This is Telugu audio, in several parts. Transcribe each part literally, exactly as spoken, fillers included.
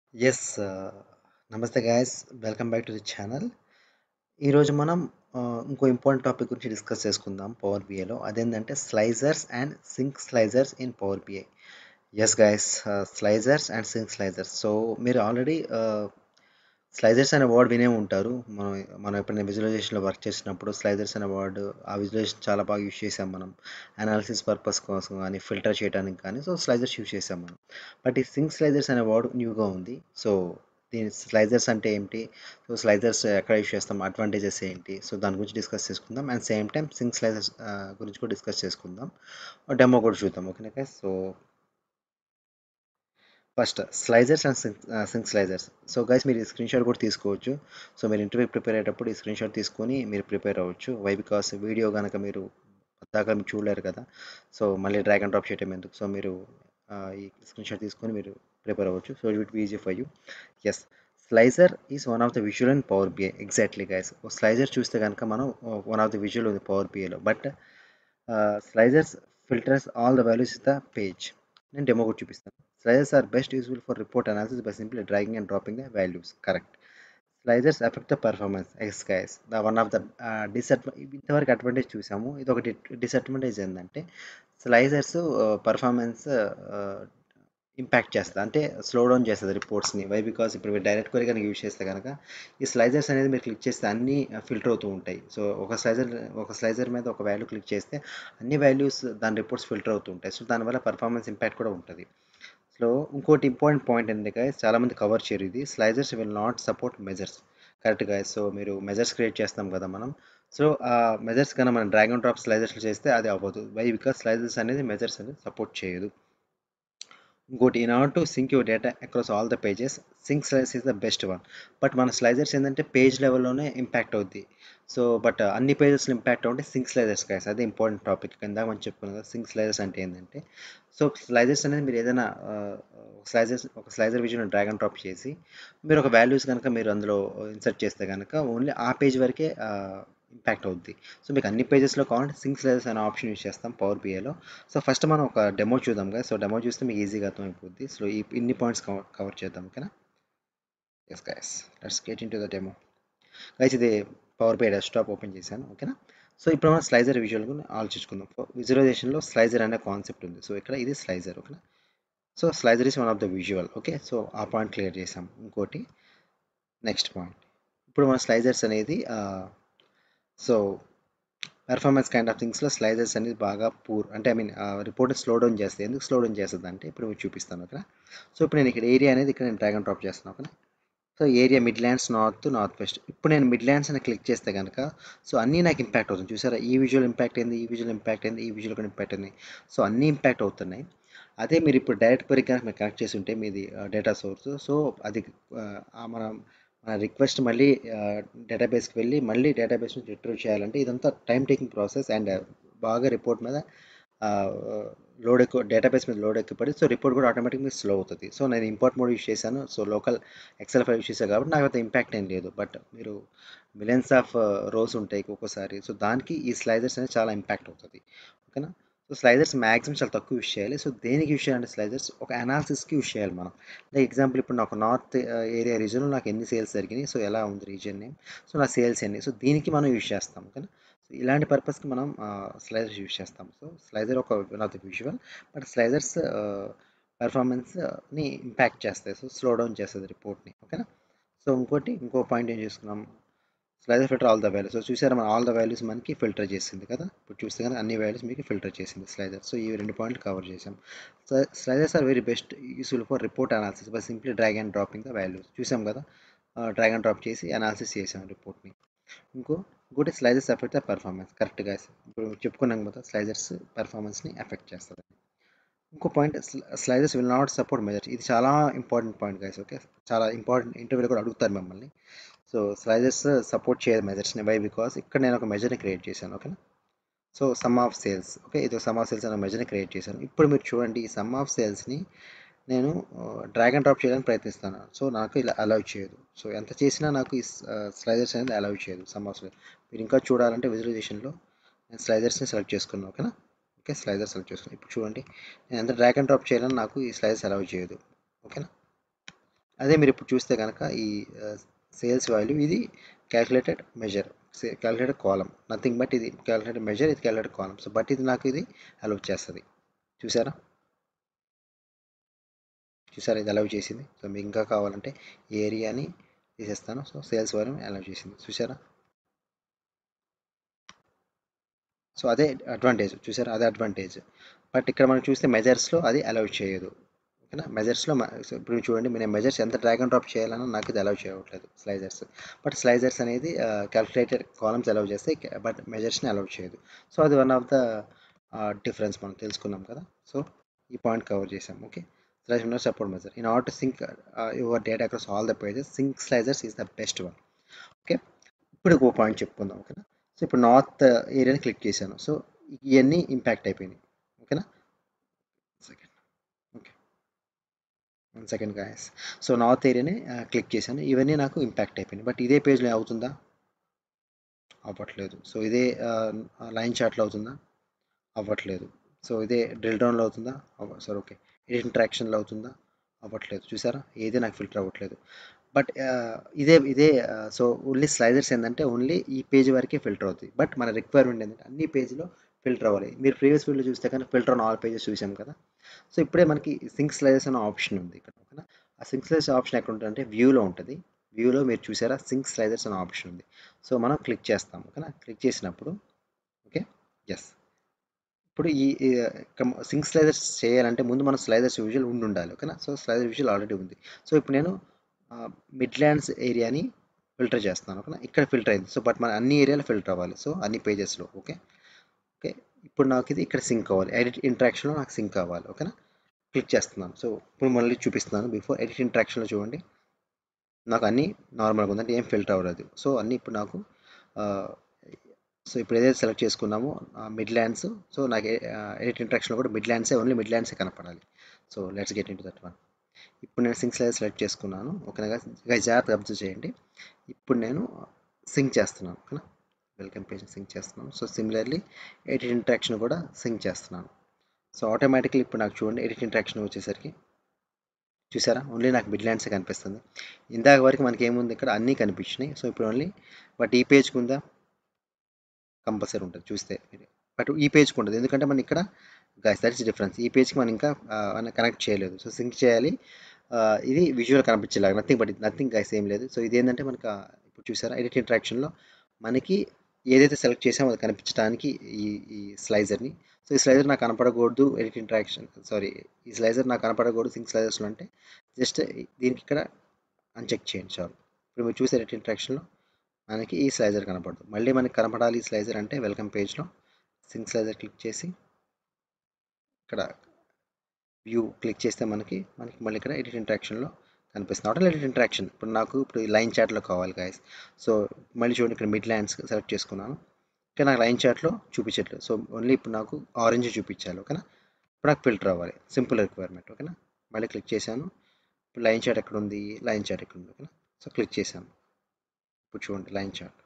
Yes, uh, Namaste guys. Welcome back to the channel. ఈరోజు మనం ఆహ్, ఇంకో ఇంపార్టెంట్ టాపిక్ గురించి డిస్కస్ చేసుకుందాం పవర్ బిఐలో. అదేంటంటే slicers and sync slicers in power BI. Yes guys, ah, slicers and sync slicers. So మీరు ఆల్రెడీ ఆహ్, స్లైజర్స్ అనే వర్డ్ వినే ఉంటారు. మనం మనం ఎప్పుడైనా విజువలైజేషన్‌లో వర్క్ చేసినప్పుడు స్లైజర్స్ అనే వర్డ్ ఆ విజువలైజేషన్ చాలా బాగా యూజ్ చేసాం మనం. అనాలిసిస్ పర్పస్ కోసం గానీ, ఫిల్టర్ చేయడానికి కానీ సో స్లైజర్స్ యూజ్ చేసాం మనం. బట్ ఈ సింక్ స్లైజర్స్ అనే వర్డ్ న్యూగా ఉంది. సో దీని స్లైజర్స్ అంటే ఏంటి? సో స్లైజర్స్ ఎక్కడ యూజ్ చేస్తాం? అడ్వాంటేజెస్ ఏంటి? సో దాని గురించి డిస్కస్ చేసుకుందాం. And same time sync slicers ఆహ్, గురించి కూడా డిస్కస్ చేసుకుందాం. డెమో కూడా చూద్దాం. ఓకేనా guys. So first slicers and sync sync slicers. So guys మీరు ఈ స్క్రీన్ షాట్ కూడా తీసుకోవచ్చు. సో మీరు ఇంటర్వ్యూ ప్రిపేర్ అయ్యేటప్పుడు ఈ స్క్రీన్ షాట్ తీసుకొని మీరు ప్రిపేర్ అవ్వచ్చు. వై బికాస్ వీడియో కనుక మీరు పద్దాక మీరు చూడలేరు కదా. సో మళ్ళీ డ్రాగ్ అండ్ డ్రాప్ చేయడం ఎందుకు. సో మీరు ఆ, ఈ స్క్రీన్ షాట్ తీసుకొని మీరు ప్రిపేర్ అవ్వచ్చు. So it will be easy for you. Yes, slicer is one of the visual and power BI. Exactly guys. Slicer చూస్తే కనుక మనం వన్ ఆఫ్ ద విజువల్ ఉంది పవర్ బిఐలో. But slicers filters all the values the page. నేను డెమో కూడా చూపిస్తాను. Sliders are best useful for report analysis by simply dragging and dropping the values. Correct. Sliders affect the performance. Yes, guys. The one of the uh, disadvantage ఇంతవరకు అడ్వాంటేజ్ చూసాము. ఇది ఒకటి డిసడ్వాంటేజ్ ఏంటంటే స్లైజర్స్ పర్ఫార్మెన్స్ ఇంపాక్ట్ చేస్తుంది. అంటే స్లో డౌన్ చేస్తుంది రిపోర్ట్స్ని. వై బికాస్ ఇప్పుడు మీరు డైరెక్ట్ క్వరీ కనుక యూజ్ చేస్తే కనుక ఈ స్లైజర్స్ అనేది మీరు క్లిక్ చేస్తే అన్నీ ఫిల్టర్ అవుతూ ఉంటాయి. సో ఒక స్లైజర్ ఒక స్లైజర్ మీద ఒక వాల్యూ క్లిక్ చేస్తే అన్ని వాల్యూస్ దాని రిపోర్ట్స్ ఫిల్టర్ అవుతూ ఉంటాయి. సో దానివల్ల పర్ఫార్మెన్స్ ఇంపాక్ట్ కూడా ఉంటుంది. సో ఇంకోటి ఇంపార్టెంట్ పాయింట్ ఏంటంటే గైస్, చాలామంది కవర్ చేయరు ఇది. Slicers will not support measures. Correct guys. So మీరు మెజర్స్ క్రియేట్ చేస్తాం కదా మనం. సో ఆ మెజర్స్ కన్నా మనం డ్రాగ్ అండ్ డ్రాప్ స్లైజర్స్ చేస్తే అది అవ్వదు. వై బికాస్ స్లైజర్స్ అనేది మెజర్స్ అనేది సపోర్ట్ చేయదు. ఇంకోటి, in order to sync your data across all the pages, sync slicers is the best one. But మన స్లైజర్స్ ఏంటంటే పేజ్ లెవెల్లోనే ఇంపాక్ట్ అవుద్ది. సో బట్ అన్ని పేజెస్లో ఇంపాక్ట్ అవుంటే సింక్ స్లైజర్స్ గైస్. అదే ఇంపార్టెంట్ టాపిక్. కింద మనం చెప్పుకున్నాం కదా సింక్ స్లైజర్స్ అంటే ఏంటంటే, సో స్లైజర్స్ అనేది మీరు ఏదైనా స్లైజర్స్ ఒక slicer vision drag and drop చేసి మీరు ఒక వాల్యూస్ కనుక మీరు అందులో ఇన్సర్ట్ చేస్తే కనుక ఓన్లీ ఆ పేజ్ వరకే ఇంపాక్ట్ అవుద్ది. సో మీకు అన్ని పేజెస్లో కావాలంటే సింక్ స్లైజర్స్ అనే ఆప్షన్ యూస్ చేస్తాం పవర్ బిఐలో. సో ఫస్ట్ మనం ఒక డెమో చూద్దాం కదా. సో డెమో చూస్తే మీకు ఈజీగా అర్థమైపోద్ది. సో ఈ ఇన్ని పాయింట్స్ కవర్ కవర్ చేద్దాం. ఓకేనా. Yes guys, let's get into the demo. Guys ఇది పవర్ బిఐ డెస్క్టాప్ ఓపెన్ చేశాను. ఓకేనా. సో ఇప్పుడు మనం స్లైజర్ విజువల్ ఆలోచించుకుందాం. విజువలైజేషన్లో స్లైజర్ అనే కాన్సెప్ట్ ఉంది. సో ఇక్కడ ఇది స్లైజర్. ఓకేనా. So slicer is one of the visual. Okay. So ఆ పాయింట్ క్లియర్ చేసాం. ఇంకోటి నెక్స్ట్ పాయింట్. ఇప్పుడు మన స్లైజర్స్ అనేది సో పెర్ఫార్మెన్స్ కైండ్ ఆఫ్ థింగ్స్లో స్లైజర్స్ అనేది బాగా పూర్, అంటే I mean report slow down చేస్తాయి. ఎందుకు స్లో డౌన్ చేస్తుంది అంటే ఇప్పుడు మీకు చూపిస్తాను. ఓకేనా. సో ఇప్పుడు నేను ఇక్కడ ఏరియా అనేది ఇక్కడ నేను డ్రాగ్ అండ్ డ్రాప్ చేస్తున్నాను. ఓకేనా. So area Midlands north north west. ఇప్పుడు నేను మిడ్ ల్యాండ్స్ అని క్లిక్ చేస్తే కనుక సో అన్నీ నాకు ఇంపాక్ట్ అవుతుంది. చూసారా, ఈ విజువల్ ఇంపాక్ట్ అయింది, ఈ విజువల్ ఇంపాక్ట్ అయింది, ఈ విజువల్ కూడా ఇంపాక్ట్ అయింది. సో అన్నీ ఇంపాక్ట్ అవుతున్నాయి. అదే మీరు ఇప్పుడు డైరెక్ట్ క్వరీ కనుక మీరు కనెక్ట్ చేసి ఉంటే మీది డేటా సోర్స్, సో అది ఆ, మనం మన రిక్వెస్ట్ మళ్ళీ డేటాబేస్కి వెళ్ళి మళ్ళీ డేటాబేస్ నుంచి రిట్రీవ్ చేయాలంటే ఇదంతా టైం టేకింగ్ ప్రాసెస్. అండ్ బాగా రిపోర్ట్ మీద లోడ్ ఎక్కువ, డేటాబేస్ మీద లోడ్ ఎక్కువ పడి సో రిపోర్ట్ కూడా ఆటోమేటిక్గా స్లో అవుతుంది. సో నేను ఇంపోర్ట్ మోడ్ యూస్ చేశాను. So local Excel file use చేశాను కాబట్టి నాకు అంత ఇంపాక్ట్ ఏం లేదు. బట్ మీరు మిలియన్స్ ఆఫ్ రోస్ ఉంటాయి ఒక్కొక్కసారి. సో దానికి ఈ స్లైజర్స్ అనేది చాలా ఇంపాక్ట్ అవుతుంది. ఓకేనా. సో స్లైజర్స్ మ్యాక్సిమం చాలా తక్కువ యూస్ చేయాలి. సో దేనికి యూస్ చేయాలంటే స్లైజర్స్ ఒక అనాలిసిస్కి యూస్ చేయాలి మనం. లైక్ ఎగ్జాంపుల్ ఇప్పుడు నాకు నార్త్ ఏరియా రీజన్లో నాకు ఎన్ని సేల్స్ జరిగినాయి, సో ఎలా ఉంది రీజియన్ నేమ్, సో నా సేల్స్ ఎన్ని, సో దీనికి మనం యూస్ చేస్తాం. ఓకేనా. సో ఇలాంటి పర్పస్కి మనం స్లైజర్స్ యూస్ చేస్తాం. సో స్లైజర్ ఒక one of the visual, but slicers పర్ఫార్మెన్స్ని ఇంపాక్ట్ చేస్తాయి. సో స్లో డౌన్ చేస్తుంది రిపోర్ట్ని. ఓకేనా. సో ఇంకోటి ఇంకో పాయింట్ ఏం చేసుకున్నాం, slider filter all the values. So చూసారా మన ఆల్ ద వాల్యూస్ మనకి ఫిల్టర్ చేసింది కదా. ఇప్పుడు చూస్తే కానీ అన్ని వాల్యూస్ మీకు ఫిల్టర్ చేసింది స్లైడర్. సో ఈ రెండు పాయింట్లు కవర్ చేసాం. So sliders are very best useful for report analysis by simply drag and dropping the values. చూసాం కదా, డ్రాగ్ అండ్ డ్రాప్ చేసి అనాలిసిస్ చేసాం రిపోర్ట్ని. ఇంకో ఇంకోటి స్లైజర్స్ ఎఫెక్ట్ ద పర్ఫార్మెన్స్. కరెక్ట్గా ఇప్పుడు చెప్పుకున్నాం కదా స్లైజర్స్ పర్ఫార్మెన్స్ని ఎఫెక్ట్ చేస్తుంది. ఇంకో point, slicers will not support measures. ఇది చాలా ఇంపార్టెంట్ పాయింట్ గైస్. ఓకే. చాలా ఇంపార్టెంట్, ఇంటర్వ్యూలో కూడా అడుగుతారు మిమ్మల్ని. సో స్లైజర్స్ సపోర్ట్ చేయదు మెజర్స్ని. వై బికాస్ ఇక్కడ నేను ఒక మెజర్ని క్రియేట్ చేశాను. ఓకేనా. So sum of sales. Okay, ఇది సమ్ ఆఫ్ సేల్స్ అనే మెజర్ని క్రియేట్ చేశాను. ఇప్పుడు మీరు చూడండి, ఈ సమ్ ఆఫ్ సేల్స్ని నేను డ్రాగ్ అండ్ డ్రాప్ చేయడానికి ప్రయత్నిస్తాను. సో నాకు ఇలా అలౌ చేయదు. సో ఎంత చేసినా నాకు ఈ స్లైజర్స్ అనేది అలౌ చేయదు సమ్ ఆఫ్ సేల్స్. మీరు ఇంకా చూడాలంటే విజువలైజేషన్లో నేను స్లైజర్స్ని సెలెక్ట్ చేసుకున్నాను. ఓకేనా. ఓకే, స్లైజర్ సెలెక్ట్ చేసుకున్నాను. ఇప్పుడు చూడండి, నేను ఎంత డ్రాగ్ అండ్ డ్రాప్ చేయాలని నాకు ఈ స్లైజర్స్ అలౌ చేయదు. ఓకేనా. అదే మీరు ఇప్పుడు చూస్తే కనుక ఈ సేల్స్ వాల్యూ ఇది calculated measure, calculated column, nothing but ఇది క్యాలిక్యులేటెడ్ మెజర్, ఇది క్యాలిక్యులేటెడ్ కాలం. సో బట్ ఇది నాకు ఇది అలౌ చేస్తుంది. చూసారా చూసారా ఇది అలౌ చేసింది. సో మీకు ఇంకా కావాలంటే ఏరియాని తీసేస్తాను. సో సేల్స్ వాల్యూ అలౌ చేసింది. చూసారా సో అదే అడ్వాంటేజ్. చూసారా అదే అడ్వాంటేజ్. బట్ ఇక్కడ మనం చూస్తే మెజర్స్లో అది అలౌ చేయదు. ఓకేనా మెజర్స్లో ఇప్పుడు చూడండి, నేను మెజర్స్ ఎంత డ్రాగ్ అండ్ డ్రాప్ చేయాలన్నా నాకు ఇది అలౌ చేయట్లేదు స్లైజర్స్. బట్ స్లైజర్స్ అనేది క్యాల్కులేటెడ్ కాలమ్స్ అలౌ చేస్తాయి, బట్ మెజర్స్ని అలౌ చేయదు. సో అది వన్ ఆఫ్ ద డిఫరెన్స్ మనం తెలుసుకున్నాం కదా. సో ఈ పాయింట్ కవర్ చేసాం. Okay slicer not support measure in order to sync your data across all the pages, sync slicers is the best one. Okay ఇప్పుడు ఒక పాయింట్ చెప్పుకుందాం. ఓకేనా సో ఇప్పుడు నార్త్ ఏరియాని క్లిక్ చేశాను. సో ఇవన్నీ ఇంపాక్ట్ అయిపోయినాయి. ఓకేనా second okay one second guys. So north ఏరియాని క్లిక్ చేశాను, ఇవన్నీ నాకు ఇంపాక్ట్ అయిపోయినాయి. బట్ ఇదే పేజ్లో అవుతుందా? అవ్వట్లేదు. సో ఇదే లైన్ చార్ట్లో అవుతుందా? అవ్వట్లేదు. సో ఇదే డ్రిల్ డౌన్లో అవుతుందా? అవ్వ సార్ ఓకే ఎడిట్ ఇంట్రాక్షన్లో అవుతుందా? అవ్వట్లేదు. చూసారా ఏది నాకు ఫిల్టర్ అవ్వట్లేదు. బట్ ఇదే ఇదే సో ఓన్లీ స్లైడర్స్ ఏంటంటే ఓన్లీ ఈ పేజ్ వరకే ఫిల్టర్ అవుతుంది. బట్ మన రిక్వైర్మెంట్ ఏంటంటే అన్ని పేజ్లో ఫిల్టర్ అవ్వాలి. మీరు ప్రీవియస్ వీడియో చూస్తే కానీ ఫిల్టర్ ఆన్ ఆల్ పేజెస్ చూసాం కదా. సో ఇప్పుడే మనకి సింక్ స్లైడర్స్ అనే ఆప్షన్ ఉంది ఇక్కడ. ఓకేనా ఆ సింక్ స్లైడర్స్ ఆప్షన్ ఎక్కడ ఉంటుందంటే వ్యూలో ఉంటుంది. వ్యూలో మీరు చూసారా సింక్ స్లైడర్స్ అనే ఆప్షన్ ఉంది. సో మనం క్లిక్ చేస్తాం. ఓకేనా క్లిక్ చేసినప్పుడు ఓకే ఎస్ ఇప్పుడు ఈ సింక్ స్లైడర్స్ చేయాలంటే ముందు మనం స్లైడర్స్ విజువల్ ఉండి ఉండాలి. ఓకేనా సో స్లైడర్ విజువల్ ఆల్రెడీ ఉంది. సో ఇప్పుడు నేను మిడ్లాండ్స్ ఏరియాని ఫిల్టర్ చేస్తున్నాను. ఓకేనా ఇక్కడ ఫిల్టర్ అయింది. సో బట్ మన అన్ని ఏరియాలో ఫిల్టర్ అవ్వాలి. సో అన్ని పేజెస్లో ఓకే ఓకే ఇప్పుడు నాకు ఇది ఇక్కడ సింక్ అవ్వాలి. ఎడిట్ ఇంట్రాక్షన్లో నాకు సింక్ అవ్వాలి. ఓకేనా క్లిక్ చేస్తున్నాను. సో ఇప్పుడు మళ్ళీ చూపిస్తున్నాను. బిఫోర్ ఎడిట్ ఇంట్రాక్షన్లో చూడండి నాకు అన్నీ నార్మల్గా ఉందంటే ఏం ఫిల్టర్ అవ్వలేదు. సో అన్నీ ఇప్పుడు నాకు సో ఇప్పుడు ఏదైతే సెలెక్ట్ చేసుకున్నామో మిడ్ ల్యాండ్స్, సో నాకు ఎడిట్ ఇంట్రాక్షన్లో కూడా మిడ్ ల్యాండ్సే ఓన్లీ మిడ్ ల్యాండ్సే కనపడాలి. So let's get into that one. ఇప్పుడు నేను సింక్ స్లైడర్ సెలెక్ట్ చేసుకున్నాను. ఓకేనా గైస్ జాగ్రత్తగా అబ్జర్వ్ చేయండి. ఇప్పుడు నేను సింక్ చేస్తున్నాను. ఓకేనా వెల్కమ్ పేజ్ సింక్ చేస్తున్నాను. సో సిమిలర్లీ ఎడిట్ ఇంట్రాక్షన్ కూడా సింక్ చేస్తున్నాను. సో ఆటోమేటిక్లీ ఇప్పుడు నాకు చూడండి ఎడిట్ ఇంట్రాక్షన్ వచ్చేసరికి చూసారా ఓన్లీ నాకు మిడ్ ల్యాండ్సే కనిపిస్తుంది. ఇందాక వరకు మనకి ఏముంది ఇక్కడ అన్నీ కనిపించినాయి. సో ఇప్పుడు ఓన్లీ బట్ ఈ పేజ్కి ఉందా? కంపల్సరీ ఉంటుంది చూస్తే. బట్ ఈ పేజ్కి ఉండదు, ఎందుకంటే మనం ఇక్కడ గైస్ దట్ ఇస్ డిఫరెన్స్. ఈ పేజ్కి మనం ఇంకా కనెక్ట్ చేయలేదు. సో సింక్ చేయాలి. ఇది విజువల్ కనిపించేలాగా నథింగ్ బట్ నథింగ్ గైస్ ఏం లేదు. సో ఇది ఏంటంటే మనకు ఇప్పుడు చూసారా ఎడిట్ ఇంట్రాక్షన్లో మనకి ఏదైతే సెలెక్ట్ చేసామో అది కనిపించడానికి ఈ ఈ స్లైజర్ని. సో ఈ స్లైజర్ నాకు కనపడకూడదు ఎడిట్ ఇంట్రాక్షన్ సారీ ఈ స్లైజర్ నాకు కనపడకూడదు సింక్ స్లైజర్స్లో అంటే జస్ట్ దీనికి ఇక్కడ అన్చెక్ చేయండి చాలు. ఇప్పుడు మీరు చూసే ఎడిట్ ఇంట్రాక్షన్లో మనకి ఈ స్లైజర్ కనపడదు. మళ్ళీ మనకి కనపడాలి ఈ స్లైజర్ అంటే వెల్కమ్ పేజ్లో సింక్ స్లైజర్ క్లిక్ చేసి ఇక్కడ వ్యూ క్లిక్ చేస్తే మనకి మనకి మళ్ళీ ఇక్కడ ఎడిట్ ఇంట్రాక్షన్లో కనిపిస్తుంది. ఆటో ఎడిట్ ఇంట్రాక్షన్ ఇప్పుడు నాకు ఇప్పుడు లైన్ చార్ట్లో కావాలి గాయస్. సో మళ్ళీ చూడండి ఇక్కడ మిడ్ ల్యాండ్స్ సెలెక్ట్ చేసుకున్నాను. ఇక్కడ నాకు లైన్ చార్ట్లో చూపించట్లేదు. సో ఓన్లీ ఇప్పుడు నాకు ఆరెంజ్ చూపించాలి. ఓకేనా ఇప్పుడు నాకు ఫిల్టర్ అవ్వాలి, సింపుల్ రిక్వైర్మెంట్. ఓకేనా మళ్ళీ క్లిక్ చేశాను. ఇప్పుడు లైన్ చార్ట్ ఎక్కడ ఉంది? లైన్ చార్ట్ ఎక్కడ ఉంది? ఓకేనా సో క్లిక్ చేశాను. ఇప్పుడు చూడండి లైన్ చార్ట్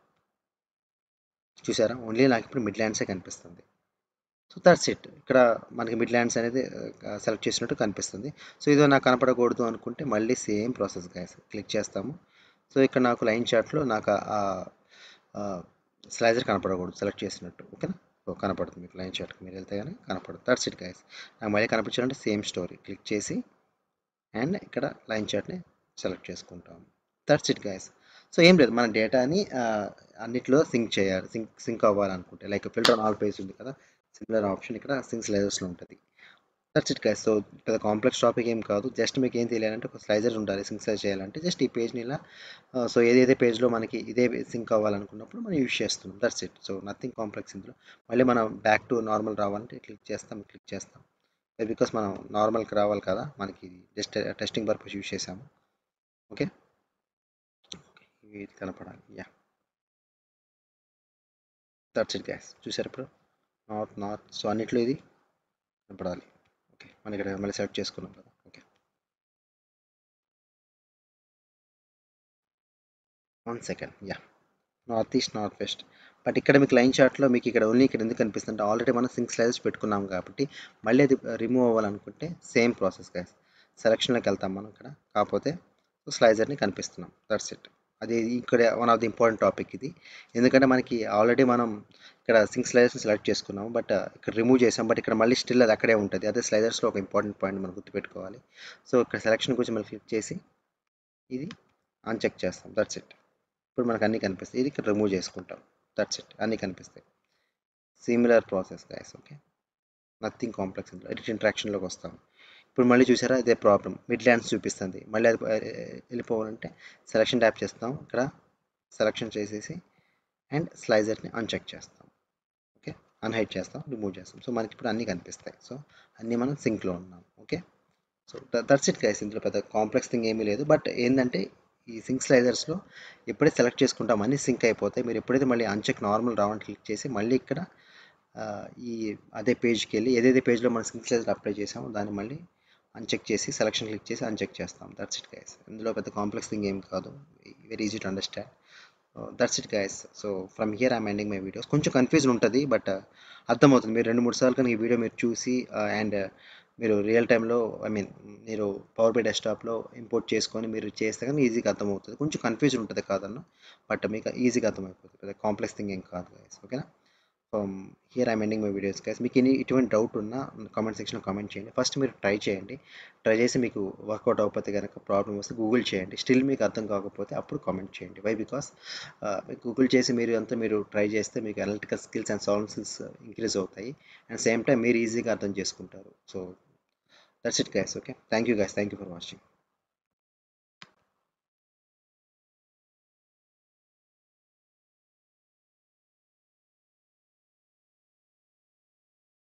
చూసారా ఓన్లీ నాకు ఇప్పుడు మిడ్ ల్యాండ్సే కనిపిస్తుంది. So that's it. ఇక్కడ మనకి మిడ్ ల్యాండ్స్ అనేది సెలెక్ట్ చేసినట్టు కనిపిస్తుంది. సో ఇదో నాకు కనపడకూడదు అనుకుంటే మళ్ళీ సేమ్ ప్రాసెస్ గైస్ క్లిక్ చేస్తాము. సో ఇక్కడ నాకు లైన్ చార్ట్లో నాకు స్లైజర్ కనపడకూడదు సెలెక్ట్ చేసినట్టు. ఓకేనా సో కనపడుతుంది మీకు లైన్ చార్ట్కి మీరు వెళ్తే కానీ కనపడదు. That's it guys. నాకు మళ్ళీ కనిపించాలంటే సేమ్ స్టోరీ క్లిక్ చేసి అండ్ ఇక్కడ లైన్ చార్ట్ని సెలెక్ట్ చేసుకుంటాము. That's it guys. సో ఏం లేదు మన డేటాని అన్నిట్లో సింక్ చేయాలి. సింక్ సింక్ అవ్వాలనుకుంటే like filter on all page ఉంది కదా, సిమిలర్ ఆప్షన్ ఇక్కడ సింక్ స్లైజర్స్లో ఉంటుంది. That's it guys. సో పెద్ద కాంప్లెక్స్ టాపిక్ ఏం కాదు. జస్ట్ మీకు ఏం తెలియాలంటే ఒక స్లైజర్ ఉండాలి సింక్ స్లైజ్ చేయాలంటే జస్ట్ ఈ పేజ్ని ఇలా సో ఏదైతే పేజ్లో మనకి ఇదే సింక్ అవ్వాలనుకున్నప్పుడు మనం యూజ్ చేస్తున్నాం. That's it. So nothing complex ఇందులో. మళ్ళీ మనం బ్యాక్ టు నార్మల్ రావాలంటే క్లిక్ చేస్తాం క్లిక్ చేస్తాం బికాస్ మనం నార్మల్కి రావాలి కదా, మనకి జస్ట్ టెస్టింగ్ పర్పస్ యూజ్ చేసాము. ఓకే ఇది కనపడాలి. Yeah that's it guys. చూసారు ఇప్పుడు నార్త్ నార్త్ సో అన్నిట్లో ఇది కనపడాలి. ఓకే మనం ఇక్కడ మళ్ళీ సెలెక్ట్ చేసుకున్నాం కదా. Okay one second. Yeah north east north west. But ఇక్కడ మీకు లైన్ చార్ట్లో మీకు ఇక్కడ ఓన్లీ ఇక్కడ ఎందుకు కనిపిస్తుంది, ఆల్రెడీ మనం సింక్ స్లైజర్స్ పెట్టుకున్నాం కాబట్టి మళ్ళీ అది రిమూవ్ అవ్వాలనుకుంటే సేమ్ ప్రాసెస్ గైస్. సెలక్షన్లోకి వెళ్తాం మనం ఇక్కడ కాకపోతే సో స్లైజర్ని కనిపిస్తున్నాం. That's it. అది ఇక్కడ one of the important topic ఇది. ఎందుకంటే మనకి ఆల్రెడీ మనం ఇక్కడ సింక్ స్లైజర్స్ సెలెక్ట్ చేసుకున్నాం, బట్ ఇక్కడ రిమూవ్ చేసాం, బట్ ఇక్కడ మళ్ళీ స్టిల్ అది అక్కడే ఉంటుంది. అదే స్లైజర్స్లో ఒక ఇంపార్టెంట్ పాయింట్ మనం గుర్తుపెట్టుకోవాలి. సో ఇక్కడ సెలెక్షన్ గురించి మనం క్లిక్ చేసి ఇది అన్చెక్ చేస్తాం. That's it. ఇప్పుడు మనకు అన్నీ కనిపిస్తాయి. ఇది ఇక్కడ రిమూవ్ చేసుకుంటాం. That's it. అన్నీ కనిపిస్తాయి. Similar process guys. Okay, nothing complex. ఇందులో ఎడిట్ ఇంట్రాక్షన్లోకి వస్తాం. ఇప్పుడు మళ్ళీ చూసారా ఇదే ప్రాబ్లం, మిడ్ ల్యాండ్స్ చూపిస్తుంది. మళ్ళీ అది వెళ్ళిపోవాలంటే సెలక్షన్ ట్యాప్ చేస్తాం, ఇక్కడ సెలక్షన్ చేసేసి అండ్ స్లైజర్ని అన్చెక్ చేస్తాం. ఓకే, అన్హైడ్ చేస్తాం, రిమూవ్ చేస్తాం. సో మనకి ఇప్పుడు అన్నీ కనిపిస్తాయి. సో అన్నీ మనం సింక్లో ఉన్నాం. Okay, so that's it guys. ఇందులో పెద్ద కాంప్లెక్స్ థింగ్ ఏమీ లేదు. బట్ ఏంటంటే ఈ సింక్ స్లైజర్స్లో ఎప్పుడైతే సెలెక్ట్ చేసుకుంటాం అన్నీ సింక్ అయిపోతాయి. మీరు ఎప్పుడైతే మళ్ళీ అన్చెక్ నార్మల్ రావడానికి క్లిక్ చేసి మళ్ళీ ఇక్కడ ఈ అదే పేజ్కి వెళ్ళి ఏదైతే పేజ్లో మనం సింక్ స్లైజర్ అప్లై చేసామో దాన్ని మళ్ళీ అన్చెక్ చేసి సెలక్షన్ క్లిక్ చేసి అన్చెక్ చేస్తాం. That's it guys. ఇందులో పెద్ద కాంప్లెక్స్ థింగ్ ఏం కాదు. Very easy to understand. That's it guys. So from here I'm ending my videos. కొంచెం కన్ఫ్యూజన్ ఉంటుంది, బట్ అర్థమవుతుంది. మీరు రెండు మూడు సార్లు కానీ ఈ వీడియో మీరు చూసి అండ్ మీరు రియల్ టైంలో ఐ మీన్ మీరు పవర్ బై డెస్క్టాప్లో ఇంపోర్ట్ చేసుకొని మీరు చేస్తే కానీ ఈజీగా అర్థమవుతుంది. కొంచెం కన్ఫ్యూజన్ ఉంటుంది కాదన్న, బట్ మీకు ఈజీగా అర్థమైపోతుంది. పెద్ద కాంప్లెక్స్ థింగ్ ఏం కాదు గైస్. ఓకేనా? From here I'm ending my videos guys. మీకు ఎన్ని ఇటువంటి డౌట్ ఉన్నా కామెంట్ సెక్షన్లో కామెంట్ చేయండి. ఫస్ట్ మీరు ట్రై చేయండి. ట్రై చేసి మీకు వర్కౌట్ అవ్వకపోతే కనుక ప్రాబ్లమ్ వస్తే గూగుల్ చేయండి. స్టిల్ మీకు అర్థం కాకపోతే అప్పుడు కామెంట్ చేయండి. వై బికాస్ గూగుల్ చేసి మీరు అంతా మీరు ట్రై చేస్తే మీకు analytical skills and solving skills increase అవుతాయి. అండ్ సేమ్ టైం మీరు ఈజీగా అర్థం చేసుకుంటారు. So that's it guys. Okay, thank you guys. Thank you for watching.